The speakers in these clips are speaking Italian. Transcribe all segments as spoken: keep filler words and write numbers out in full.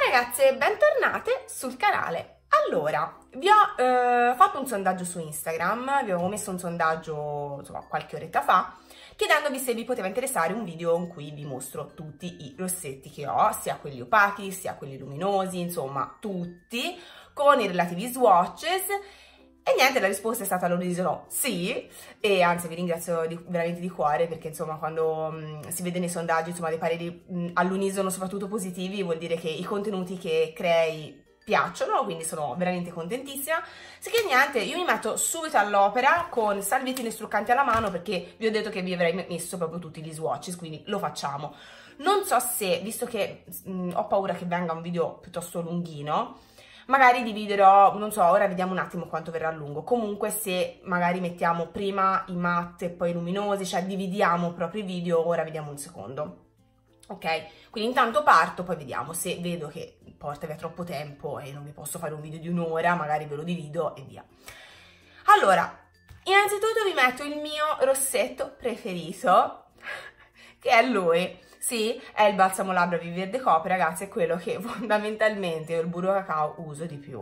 ragazze, bentornate sul canale. Allora, vi ho eh, fatto un sondaggio su Instagram, vi avevo messo un sondaggio insomma, qualche oretta fa, chiedendovi se vi poteva interessare un video in cui vi mostro tutti i rossetti che ho, sia quelli opachi, sia quelli luminosi, insomma tutti, con i relativi swatches. E niente, la risposta è stata all'unisono sì, e anzi vi ringrazio di, veramente di cuore, perché insomma quando mh, si vede nei sondaggi insomma dei pareri all'unisono soprattutto positivi, vuol dire che i contenuti che crei piacciono, quindi sono veramente contentissima. Sicché niente, io mi metto subito all'opera con salviettine struccanti alla mano, perché vi ho detto che vi avrei messo proprio tutti gli swatches, quindi lo facciamo. Non so se, visto che mh, ho paura che venga un video piuttosto lunghino, magari dividerò, non so, ora vediamo un attimo quanto verrà lungo. Comunque se magari mettiamo prima i matte e poi i luminosi, cioè dividiamo proprio i video, ora vediamo un secondo. Ok? Quindi intanto parto, poi vediamo. Se vedo che porta via troppo tempo e non vi posso fare un video di un'ora, magari ve lo divido e via. Allora, innanzitutto vi metto il mio rossetto preferito, che è lui. Sì, è il balsamo labbra Viver Decaux, ragazzi, è quello che fondamentalmente io il burro cacao uso di più.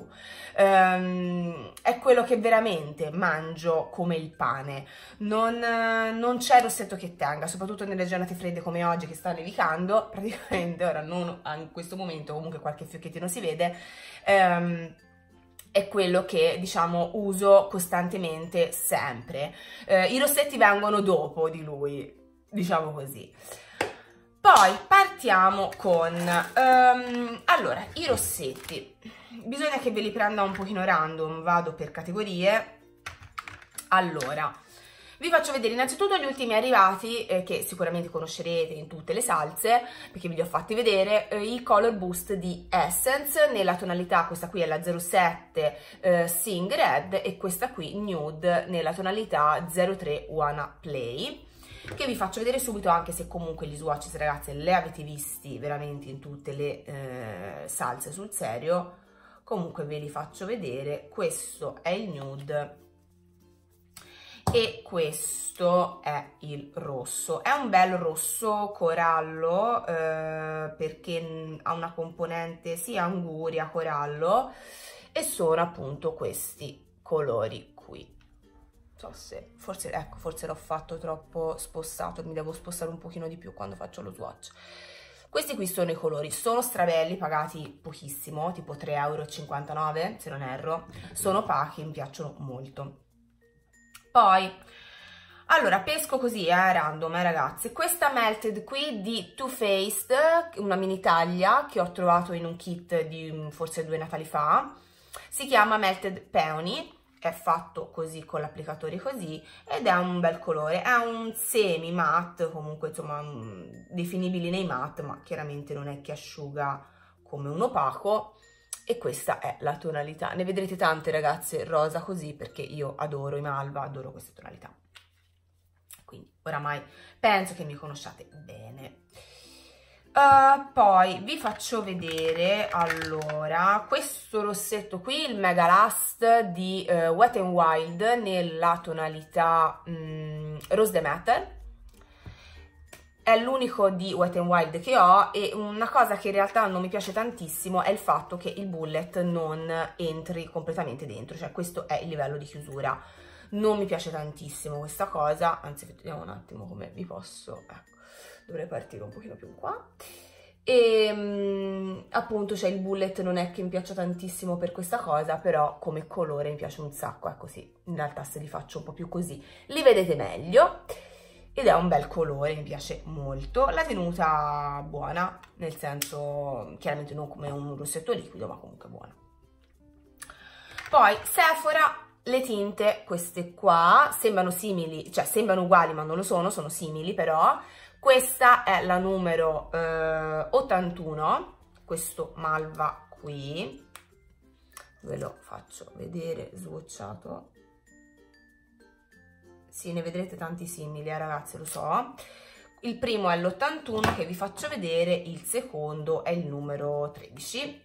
Um, è quello che veramente mangio come il pane. Non, non c'è rossetto che tenga, soprattutto nelle giornate fredde come oggi che sta nevicando, praticamente ora non in questo momento, comunque qualche fiocchettino si vede. Um, è quello che diciamo uso costantemente sempre. Uh, I rossetti vengono dopo di lui, diciamo così. Poi partiamo con, um, allora, i rossetti. Bisogna che ve li prenda un pochino random, vado per categorie. Allora, vi faccio vedere innanzitutto gli ultimi arrivati, eh, che sicuramente conoscerete in tutte le salse, perché ve li ho fatti vedere, eh, i Color Boost di Essence, nella tonalità, questa qui è la zero sette eh, Sing Red, e questa qui Nude, nella tonalità zero tre Wanna Play, che vi faccio vedere subito, anche se comunque gli swatches, ragazze, le avete visti veramente in tutte le eh, salse sul serio. Comunque ve li faccio vedere. Questo è il nude e questo è il rosso. È un bel rosso corallo, eh, perché ha una componente sia anguria, corallo, e sono appunto questi colori qui. So se, forse, ecco, forse l'ho fatto troppo spostato, mi devo spostare un pochino di più quando faccio lo swatch. Questi qui sono i colori, sono strabelli, pagati pochissimo, tipo tre e cinquantanove euro, se non erro, sono opachi, mi piacciono molto. Poi, allora, pesco così, eh, random, eh, ragazzi, questa Melted qui di Too Faced, una mini taglia che ho trovato in un kit di forse due Natali fa, si chiama Melted Peony. È fatto così con l'applicatore così ed è un bel colore, è un semi matte, comunque insomma definibili nei matte, ma chiaramente non è che asciuga come un opaco, e questa è la tonalità. Ne vedrete tante, ragazze, rosa così, perché io adoro i malva, adoro queste tonalità, quindi oramai penso che mi conosciate bene. Uh, poi vi faccio vedere, allora, questo rossetto qui, il Mega Last di uh, Wet n Wild, nella tonalità um, Rose de Metal. È l'unico di Wet n Wild che ho, e una cosa che in realtà non mi piace tantissimo è il fatto che il bullet non entri completamente dentro, cioè questo è il livello di chiusura. Non mi piace tantissimo questa cosa, anzi vediamo un attimo come vi posso, ecco. Dovrei partire un pochino più qua. E um, appunto, cioè il bullet non è che mi piaccia tantissimo per questa cosa, però come colore mi piace un sacco. Ecco, sì, in realtà se li faccio un po' più così li vedete meglio, ed è un bel colore, mi piace molto. La tenuta buona, nel senso, chiaramente non come un rossetto liquido, ma comunque buona. Poi Sephora, le tinte, queste qua, sembrano simili, cioè sembrano uguali ma non lo sono, sono simili però. Questa è la numero eh, ottantuno, questo malva qui, ve lo faccio vedere swatchato. Sì, ne vedrete tanti simili, eh, ragazze, lo so. Il primo è l'ottantuno che vi faccio vedere, il secondo è il numero tredici.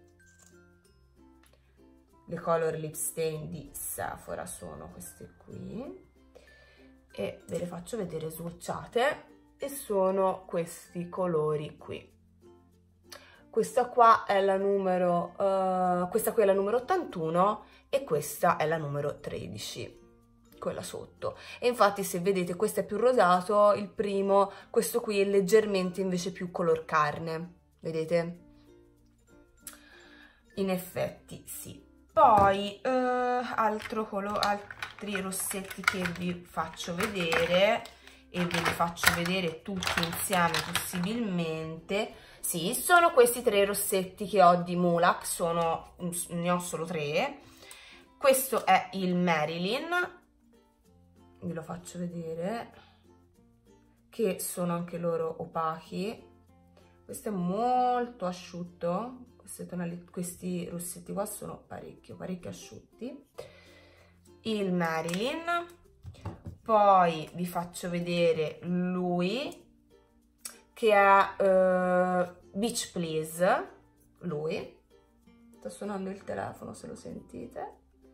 Le Color Lip Stain di Sephora sono queste qui, e ve le faccio vedere swatchate. E sono questi colori qui. questa qua è la numero, uh, questa qui è la numero ottantuno e questa è la numero tredici, quella sotto. E infatti se vedete questo è più rosato, il primo, questo qui è leggermente invece più color carne, vedete? In effetti sì. Poi uh, altro colore, altri rossetti che vi faccio vedere, e ve li faccio vedere tutti insieme possibilmente. Sì, sono questi tre rossetti che ho di Mulac, sono, ne ho solo tre. Questo è il Marilyn, ve lo faccio vedere, che sono anche loro opachi. Questo è molto asciutto, queste tonalità, questi rossetti qua sono parecchio, parecchio asciutti. Il Marilyn, poi vi faccio vedere lui, che è uh, Beach Please, lui, sta suonando il telefono se lo sentite.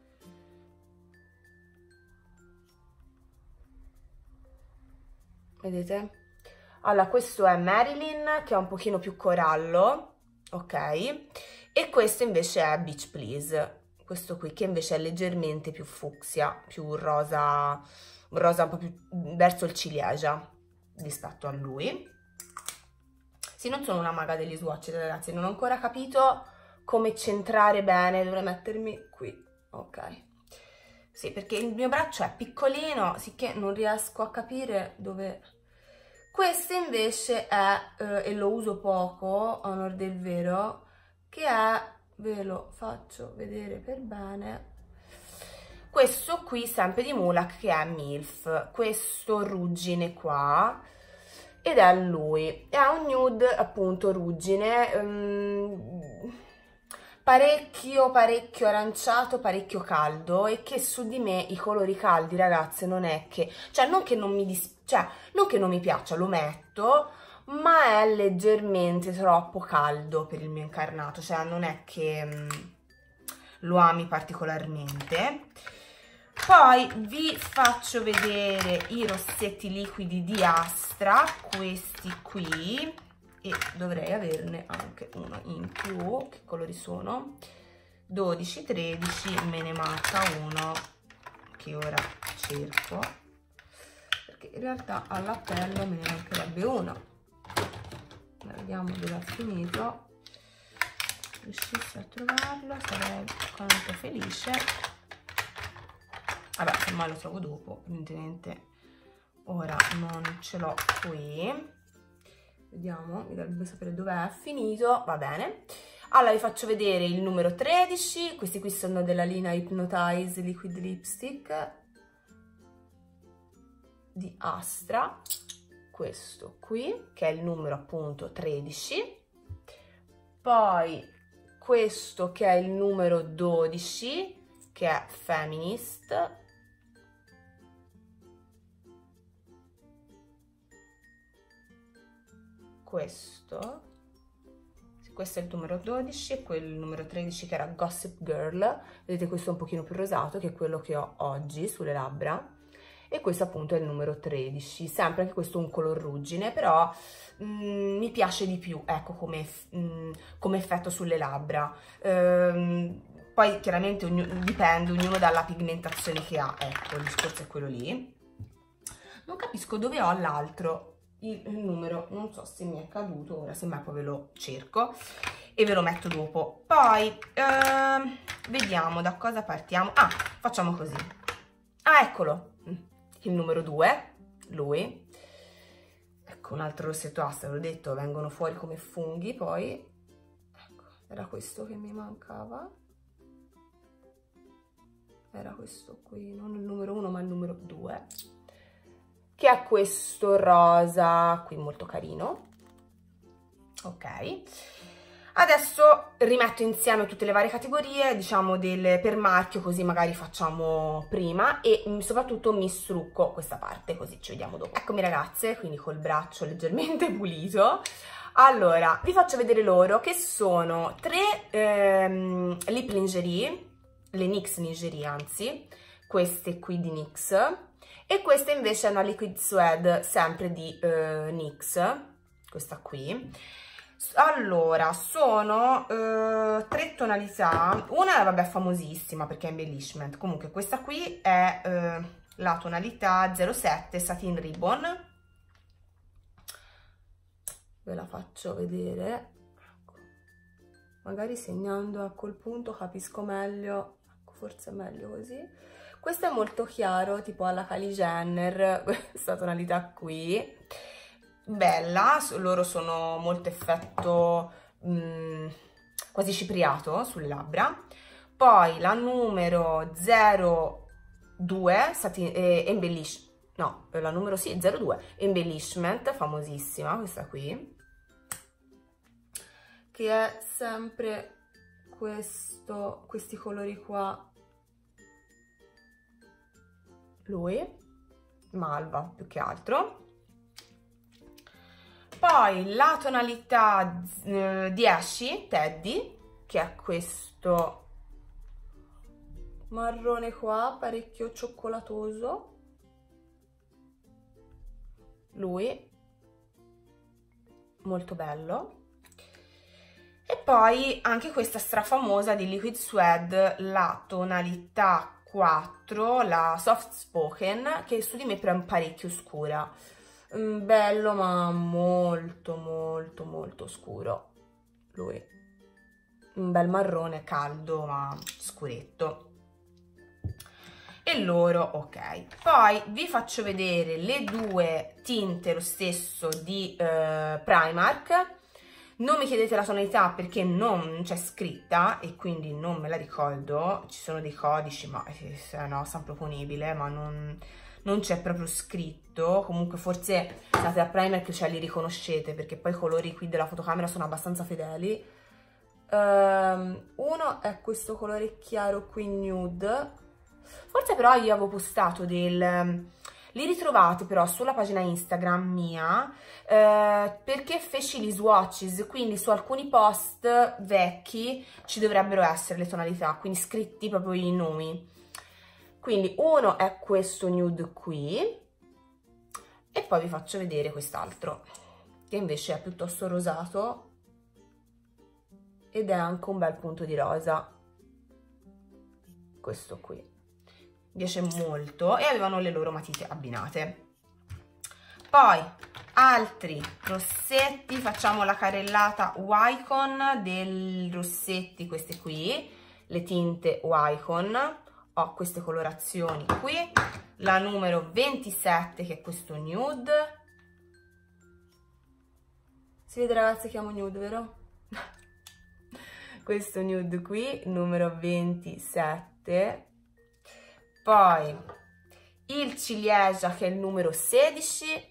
Vedete? Allora, questo è Marilyn, che è un pochino più corallo, ok? E questo invece è Beach Please, questo qui che invece è leggermente più fucsia, più rosa, rosa un po' più verso il ciliegia rispetto a lui. Sì, non sono una maga degli swatch, ragazzi, non ho ancora capito come centrare bene, dovrei mettermi qui, ok. Sì, perché il mio braccio è piccolino, sicché non riesco a capire dove... Questo invece è, eh, e lo uso poco, a onor del vero, che è, ve lo faccio vedere per bene, questo qui sempre di Mulac, che è Milf, questo ruggine qua, ed è lui, è un nude appunto ruggine, um, parecchio parecchio aranciato, parecchio caldo, e che su di me i colori caldi, ragazze, non è che, cioè non che non mi dispiace, cioè non che non mi piaccia, lo metto, ma è leggermente troppo caldo per il mio incarnato, cioè non è che um, lo ami particolarmente. Poi vi faccio vedere i rossetti liquidi di Astra, questi qui, e dovrei averne anche uno in più. Che colori sono? dodici, tredici, me ne manca uno che ora cerco, perché in realtà all'appello me ne mancherebbe uno. Vediamo dove è finito. Se riuscissi a trovarlo sarei quanto felice. Vabbè, se mai lo trovo dopo, evidentemente ora non ce l'ho qui. Vediamo, mi dovrebbe sapere dove è finito, va bene. Allora vi faccio vedere il numero tredici, questi qui sono della linea Hypnotize Liquid Lipstick di Astra, questo qui che è il numero appunto tredici, poi questo che è il numero dodici che è Feminist, questo, questo è il numero dodici, e quello il numero tredici che era Gossip Girl, vedete questo è un pochino più rosato che è quello che ho oggi sulle labbra, e questo appunto è il numero tredici, sempre anche questo un color ruggine, però mm, mi piace di più, ecco, come, mm, come effetto sulle labbra. Ehm, poi chiaramente ognuno, dipende ognuno dalla pigmentazione che ha, ecco, il discorso è quello lì. Non capisco dove ho l'altro, il, il numero, non so se mi è caduto, ora semmai poi ve lo cerco e ve lo metto dopo. Poi ehm, vediamo da cosa partiamo. Ah, facciamo così. Ah, eccolo, il numero due, lui. Ecco, un altro rossetto Astra, l'ho detto, vengono fuori come funghi, poi ecco, era questo che mi mancava. Era questo qui, non il numero uno ma il numero due, che è questo rosa qui molto carino. Ok, adesso rimetto insieme tutte le varie categorie, diciamo del, per marchio, così magari facciamo prima, e soprattutto mi strucco questa parte, così ci vediamo dopo. Eccomi ragazze, quindi col braccio leggermente pulito. Allora, vi faccio vedere loro, che sono tre ehm, lip lingerie, le NYX lingerie anzi, queste qui di NYX, e questa invece è una liquid suede sempre di uh, NYX, questa qui. Allora, sono eh, tre tonalità, una è vabbè famosissima perché è embellishment, comunque questa qui è eh, la tonalità zero sette Satin Ribbon, ve la faccio vedere, ecco. Magari segnando a quel punto capisco meglio, ecco, forse è meglio così. Questo è molto chiaro, tipo alla Kylie Jenner, questa tonalità qui. Bella, loro sono molto effetto mh, quasi cipriato sulle labbra. Poi la numero zero due satin, eh, embellish, no, la numero sì, zero due embellishment, famosissima questa qui, che è sempre questo, questi colori qua, lui, malva più che altro. Poi la tonalità eh, dieci Teddy, che è questo marrone qua, parecchio cioccolatoso, lui, molto bello. E poi anche questa strafamosa di Liquid Suede, la tonalità quattro, la Soft Spoken, che su di me però è parecchio scura. Bello ma molto molto molto scuro, lui, un bel marrone caldo ma scuretto. E loro, ok. Poi vi faccio vedere le due tinte lo stesso di eh, Primark. Non mi chiedete la tonalità perché non c'è scritta e quindi non me la ricordo, ci sono dei codici ma eh, no, sono proponibile, ma non... non c'è proprio scritto. Comunque forse state a Primark, cioè li riconoscete perché poi i colori qui della fotocamera sono abbastanza fedeli. Um, uno è questo colore chiaro qui nude, forse però io avevo postato del... li ritrovate però sulla pagina Instagram mia eh, perché feci gli swatches, quindi su alcuni post vecchi ci dovrebbero essere le tonalità, quindi scritti proprio i nomi. Quindi uno è questo nude qui e poi vi faccio vedere quest'altro che invece è piuttosto rosato ed è anche un bel punto di rosa, questo qui, mi piace molto e avevano le loro matite abbinate. Poi altri rossetti, facciamo la carrellata Wycon dei rossetti, questi qui, le tinte Wycon. Ho queste colorazioni qui, la numero ventisette che è questo nude, si vede ragazzi che amo nude, vero? Questo nude qui, numero ventisette, poi il ciliegia che è il numero sedici,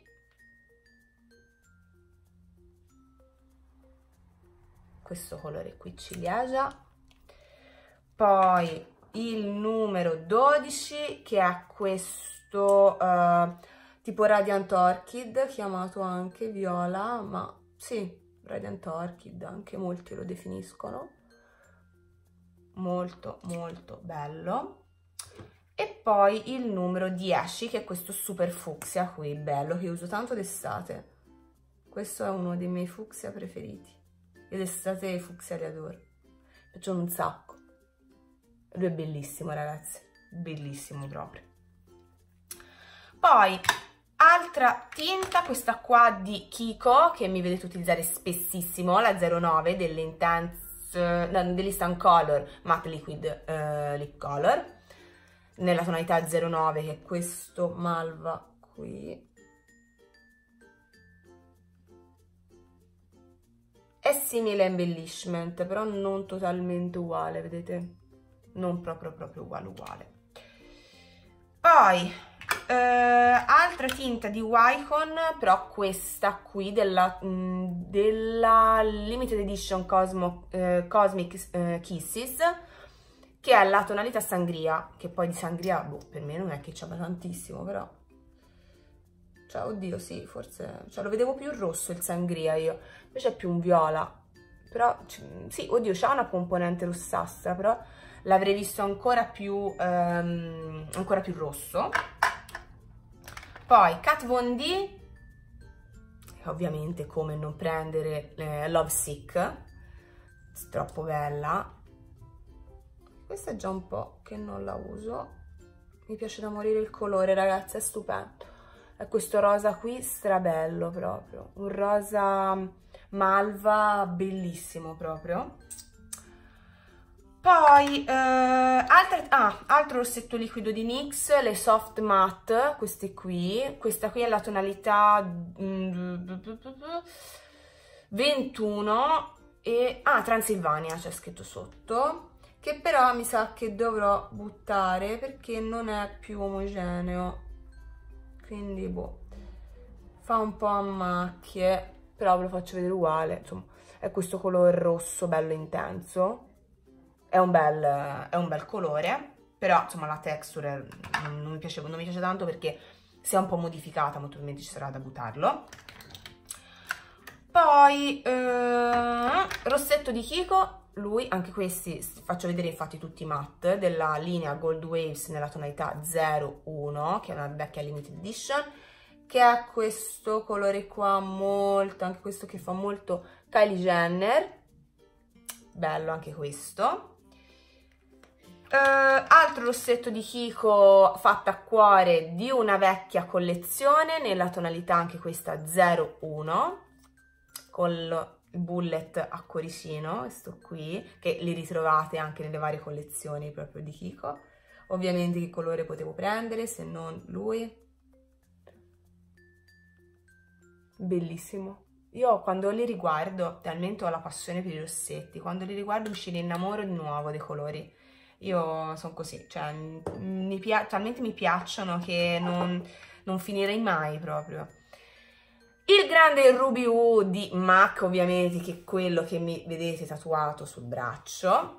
questo colore qui ciliegia, poi il numero dodici che è questo uh, tipo Radiant Orchid, chiamato anche viola, ma sì, Radiant Orchid, anche molti lo definiscono, molto molto bello. E poi il numero dieci che è questo super fucsia qui, bello, che uso tanto d'estate, questo è uno dei miei fucsia preferiti, io d'estate i fucsia li adoro, mi piacciono un sacco. Lui è bellissimo ragazzi, bellissimo proprio. Poi altra tinta, questa qua di Kiko che mi vedete utilizzare spessissimo, la zero nove dell'Intense, no, dell'Instant Color Matte Liquid uh, Lip Color, nella tonalità zero nove che è questo malva qui. È simile a embellishment, però non totalmente uguale, vedete? Non proprio proprio uguale uguale. Poi eh, altra tinta di Wycon, però questa qui della, mh, della Limited Edition Cosmo, eh, Cosmic eh, Kisses, che è la tonalità sangria, che poi di sangria boh, per me non è che ci abbia tantissimo, però cioè oddio sì, forse cioè, lo vedevo più rosso il sangria io, invece è più un viola, però sì, oddio, c'ha una componente rossastra, però l'avrei visto ancora più, um, ancora più rosso. Poi Kat Von D, ovviamente come non prendere eh, Love Sick, troppo bella. Questa è già un po' che non la uso, mi piace da morire il colore, ragazzi, è stupendo. È questo rosa qui, strabello proprio, un rosa malva bellissimo proprio. Poi, eh, altre, ah, altro rossetto liquido di NYX, le Soft Matte, questi qui. Questa qui è la tonalità ventuno e... ah, Transilvania c'è scritto sotto, che però mi sa che dovrò buttare perché non è più omogeneo. Quindi, boh, fa un po' a macchie, però ve lo faccio vedere uguale. Insomma, è questo colore rosso bello intenso. È un bel, è un bel colore, però insomma la texture non, non, mi piace, non mi piace tanto perché si è un po' modificata, molto probabilmente ci sarà da buttarlo. Poi eh, rossetto di Kiko, lui, anche questi faccio vedere infatti tutti matte, della linea Gold Waves nella tonalità zero uno, che è una vecchia limited edition, che è questo colore qua, molto, anche questo che fa molto Kylie Jenner, bello anche questo. Uh, altro rossetto di Kiko fatto a cuore di una vecchia collezione nella tonalità anche questa zero uno, con il bullet a cuoricino, questo qui, che li ritrovate anche nelle varie collezioni proprio di Kiko. Ovviamente che colore potevo prendere se non lui? Bellissimo. Io quando li riguardo, talmente ho la passione per i rossetti, quando li riguardo mi ci innamoro di nuovo dei colori. Io sono così, cioè mi talmente mi piacciono che non, non finirei mai proprio. Il grande Ruby Woo di MAC, ovviamente, che è quello che mi vedete tatuato sul braccio.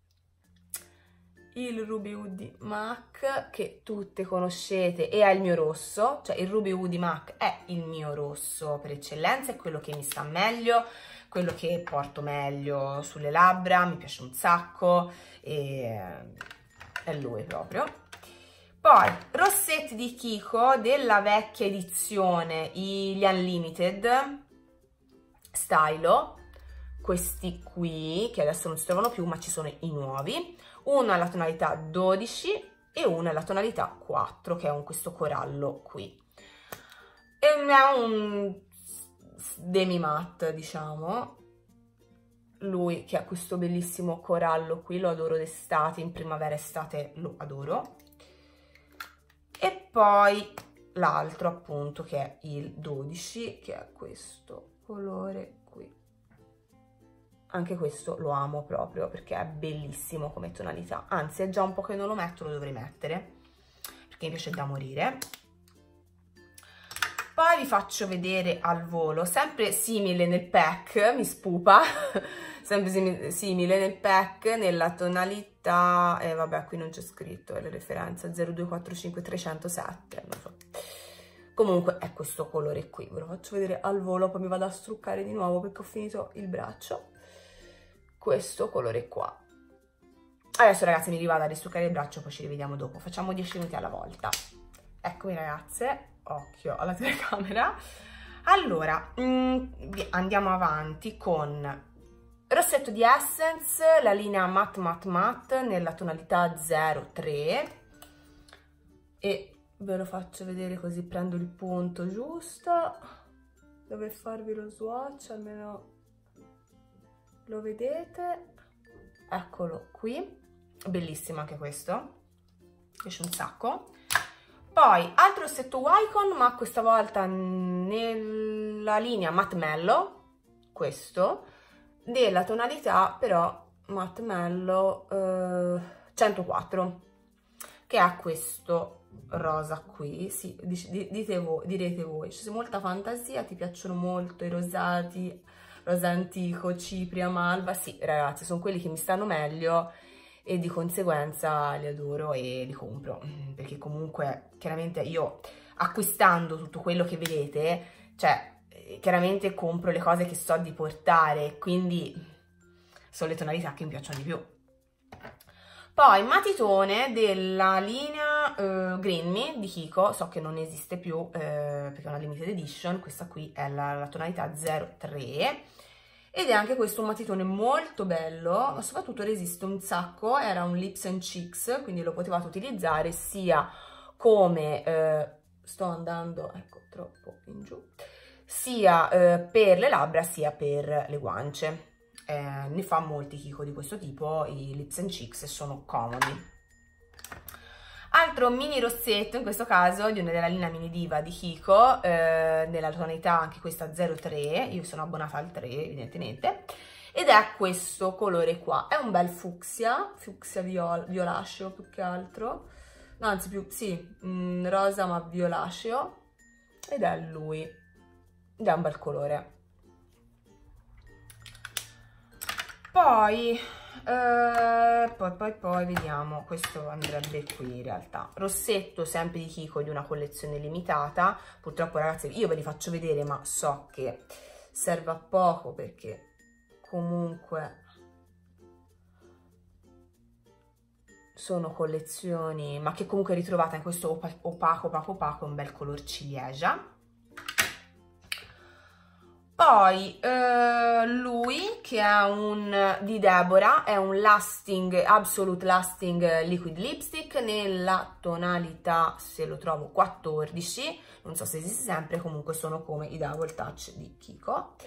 Il Ruby Woo di MAC, che tutte conoscete, e è il mio rosso, cioè il Ruby Woo di MAC è il mio rosso per eccellenza, è quello che mi sta meglio, quello che porto meglio sulle labbra, mi piace un sacco, e è lui proprio. Poi rossetti di Kiko della vecchia edizione, gli Unlimited Stylo, questi qui che adesso non si trovano più ma ci sono i nuovi, uno alla tonalità dodici e uno alla tonalità quattro, che è un, questo corallo qui, e è un demi matte, diciamo. Lui che ha questo bellissimo corallo qui, lo adoro d'estate, in primavera e estate lo adoro. E poi l'altro appunto che è il dodici, che è questo colore qui. Anche questo lo amo proprio perché è bellissimo come tonalità, anzi è già un po' che non lo metto, lo dovrei mettere perché mi piace da morire. Poi vi faccio vedere al volo, sempre simile nel pack, mi spupa, sempre simile nel pack, nella tonalità, e eh, vabbè qui non c'è scritto, è la referenza zero due quattro cinque tre zero sette, non so. Comunque è questo colore qui, ve lo faccio vedere al volo, poi mi vado a struccare di nuovo perché ho finito il braccio. Questo colore qua. Adesso ragazzi mi rivado a ristruccare il braccio, poi ci rivediamo dopo, facciamo dieci minuti alla volta. Eccomi ragazze. Occhio alla telecamera. Allora, mh, andiamo avanti con rossetto di Essence, la linea Matte Matte Matte nella tonalità zero tre, e ve lo faccio vedere così prendo il punto giusto dove farvi lo swatch, almeno lo vedete. Eccolo qui, bellissimo anche questo, mi piace un sacco. Poi altro rossetto Wycon, ma questa volta nella linea Matte Mellow, questo, della tonalità però Matte Mellow eh, centoquattro, che ha questo rosa qui. Sì, dite voi, direte voi, c'è molta fantasia, ti piacciono molto i rosati, rosa antico, cipria, malva. Sì ragazzi, sono quelli che mi stanno meglio e di conseguenza li adoro e li compro, perché comunque chiaramente io acquistando tutto quello che vedete, cioè chiaramente compro le cose che so di portare, quindi sono le tonalità che mi piacciono di più. Poi matitone della linea uh, Green Me di Kiko, so che non esiste più uh, perché è una limited edition, questa qui è la, la tonalità zero tre ed è anche questo un matitone molto bello, ma soprattutto resiste un sacco, era un Lips and Cheeks, quindi lo potevate utilizzare sia come, uh, sto andando, ecco, troppo in giù, sia uh, per le labbra sia per le guance. Eh, ne fa molti Kiko di questo tipo, i Lips and Cheeks, e sono comodi. Altro mini rossetto, in questo caso di una della linea Mini Diva di Kiko, eh, nella tonalità anche questa zero tre, io sono abbonata al tre evidentemente, ed è questo colore qua, è un bel fucsia, fucsia viol violaceo più che altro, no, anzi più, sì, mh, rosa ma violaceo, ed è lui, ed è un bel colore. Poi, eh, poi, poi, poi, vediamo, questo andrebbe qui in realtà, rossetto sempre di Kiko di una collezione limitata, purtroppo ragazzi io ve li faccio vedere ma so che serve a poco perché comunque sono collezioni, ma che comunque ritrovate in questo opaco, opaco, opaco, un bel color ciliegia. Poi eh, lui, che è un di Deborah, è un lasting, absolute lasting liquid lipstick nella tonalità, se lo trovo, quattordici, non so se esiste sempre, comunque sono come i Double Touch di Kiko.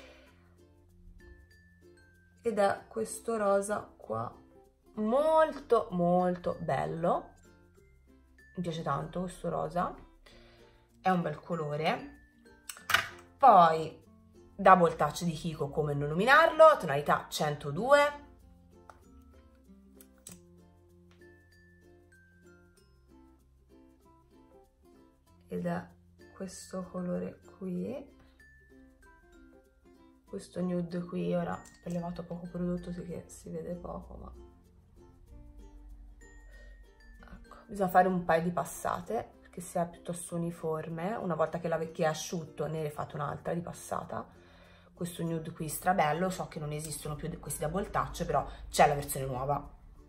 Ed è questo rosa qua, molto molto bello, mi piace tanto questo rosa, è un bel colore. Poi Double Touch di Kiko, come non nominarlo, tonalità centodue. Ed è questo colore qui, questo nude qui. Ora ho levato poco prodotto perché si vede poco, ma ecco, bisogna fare un paio di passate perché sia piuttosto uniforme. Una volta che la vecchia è asciutto ne fate un'altra di passata. Questo nude qui strabello, so che non esistono più questi Double Touch, però c'è la versione nuova.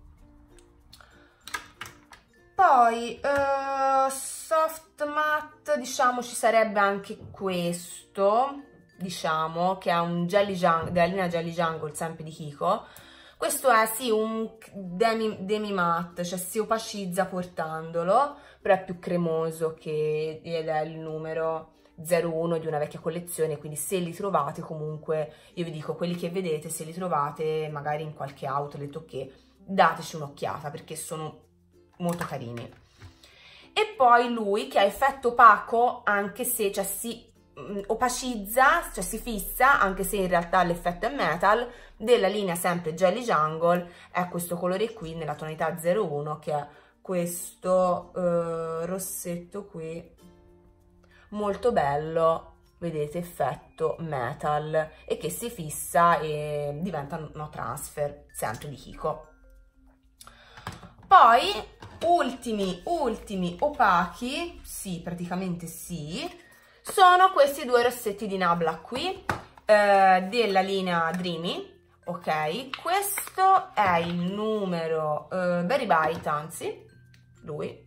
Poi uh, soft matte, diciamo ci sarebbe anche questo, diciamo, che è un Jelly Jungle, della linea Jelly Jungle, sempre di Kiko. Questo è sì un demi, demi matte, cioè si opacizza portandolo, però è più cremoso che, ed è il numero zero uno di una vecchia collezione, quindi se li trovate comunque, io vi dico, quelli che vedete, se li trovate magari in qualche outlet o che, dateci un'occhiata perché sono molto carini. E poi lui che ha effetto opaco, anche se cioè, si mh, opacizza, cioè si fissa, anche se in realtà l'effetto è metal, della linea sempre Jelly Jungle, è questo colore qui nella tonalità zero uno, che è questo uh, rossetto qui, molto bello, vedete, effetto metal, e che si fissa e diventa no transfer, sempre di Kiko. Poi ultimi ultimi opachi, sì, praticamente sì, sono questi due rossetti di Nabla qui, eh, della linea Dreamy, ok? Questo è il numero eh, Berry Bite, anzi, lui,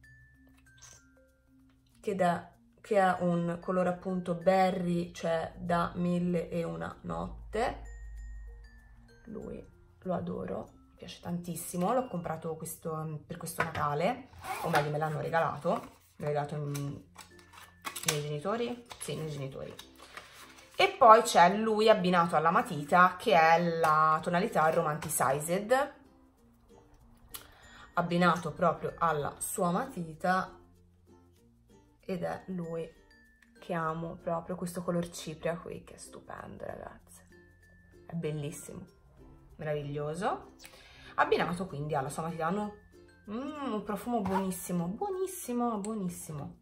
che da che è un colore appunto berry, cioè da mille e una notte. Lui lo adoro, mi piace tantissimo, l'ho comprato questo, per questo Natale, o meglio me l'hanno regalato, mi ha regalato in, nei genitori, sì, nei genitori. E poi c'è lui abbinato alla matita, che è la tonalità Romanticized, abbinato proprio alla sua matita, ed è lui che amo proprio, questo color cipria qui, che è stupendo ragazzi, è bellissimo, meraviglioso, abbinato quindi alla sua matita. Hanno mm, un profumo buonissimo, buonissimo, buonissimo.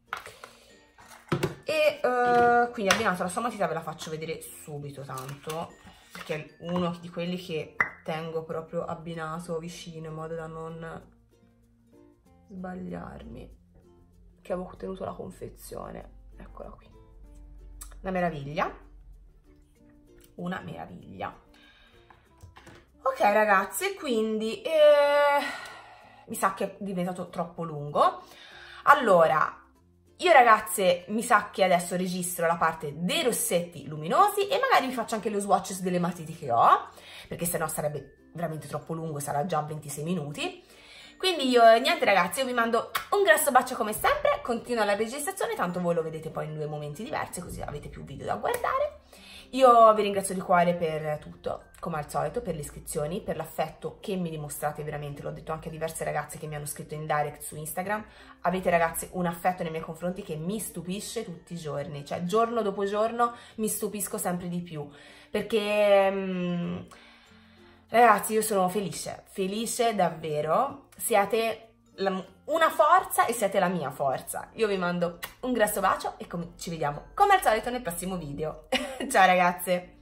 E uh, quindi abbinato alla sua matita ve la faccio vedere subito, tanto perché è uno di quelli che tengo proprio abbinato vicino in modo da non sbagliarmi, che avevo ottenuto la confezione. Eccola qui, una meraviglia, una meraviglia. Ok ragazzi, quindi eh, mi sa che è diventato troppo lungo. Allora, io ragazze mi sa che adesso registro la parte dei rossetti luminosi e magari vi faccio anche lo swatch delle matite che ho, perché sennò sarebbe veramente troppo lungo, sarà già ventisei minuti. Quindi io, niente ragazzi, io vi mando un grosso bacio come sempre, continuo la registrazione, tanto voi lo vedete poi in due momenti diversi, così avete più video da guardare. Io vi ringrazio di cuore per tutto, come al solito, per le iscrizioni, per l'affetto che mi dimostrate veramente, l'ho detto anche a diverse ragazze che mi hanno scritto in direct su Instagram, avete ragazze un affetto nei miei confronti che mi stupisce tutti i giorni, cioè giorno dopo giorno mi stupisco sempre di più, perché... Um, ragazzi, io sono felice, felice davvero, siete la, una forza e siete la mia forza. Io vi mando un grosso bacio e ci vediamo come al solito nel prossimo video. Ciao ragazze!